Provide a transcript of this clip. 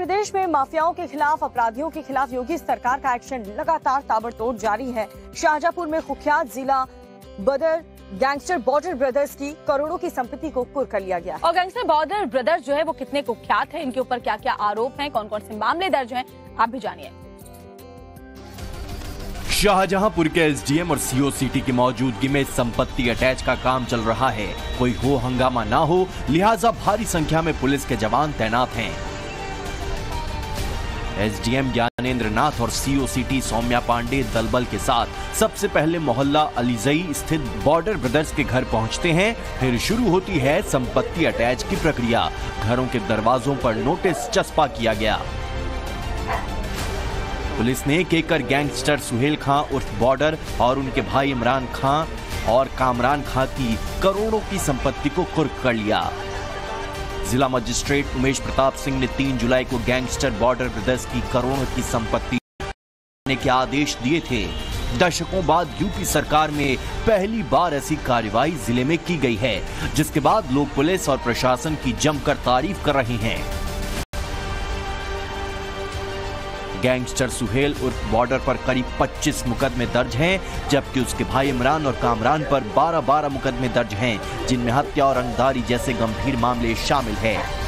प्रदेश में माफियाओं के खिलाफ, अपराधियों के खिलाफ योगी सरकार का एक्शन लगातार ताबड़तोड़ जारी है। शाहजहांपुर में कुख्यात जिला बदर गैंगस्टर बॉर्डर ब्रदर्स की करोड़ों की संपत्ति को कुर्क कर लिया गया। और गैंगस्टर बॉर्डर ब्रदर्स जो है वो कितने कुख्यात है, इनके ऊपर क्या क्या आरोप हैं, कौन कौन से मामले दर्ज हैं, आप भी जानिए। शाहजहांपुर के एसडीएम और सीओ सिटी की मौजूदगी में संपत्ति अटैच का काम चल रहा है। कोई हो हंगामा ना हो, लिहाजा भारी संख्या में पुलिस के जवान तैनात हैं। एसडीएम ज्ञानेंद्र नाथ और सीओ सिटी सौम्या पांडे दलबल के साथ सबसे पहले मोहल्ला अलीजई स्थित बॉर्डर ब्रदर्स के घर पहुंचते हैं। फिर शुरू होती है संपत्ति अटैच की प्रक्रिया। घरों के दरवाजों पर नोटिस चस्पा किया गया। पुलिस ने केकर गैंगस्टर सुहेल खां उर्फ बॉर्डर और उनके भाई इमरान खां और कामरान खां की करोड़ों की संपत्ति को कुर्क कर लिया। जिला मजिस्ट्रेट उमेश प्रताप सिंह ने 3 जुलाई को गैंगस्टर बॉर्डर ब्रदर्स की करोड़ों की संपत्ति देने के आदेश दिए थे। दशकों बाद यूपी सरकार में पहली बार ऐसी कार्रवाई जिले में की गई है, जिसके बाद लोग पुलिस और प्रशासन की जमकर तारीफ कर रहे हैं। गैंगस्टर सुहेल उर्फ बॉर्डर पर करीब 25 मुकदमे दर्ज हैं, जबकि उसके भाई इमरान और कामरान पर 12 मुकदमे दर्ज हैं, जिनमें हत्या और रंगदारी जैसे गंभीर मामले शामिल हैं।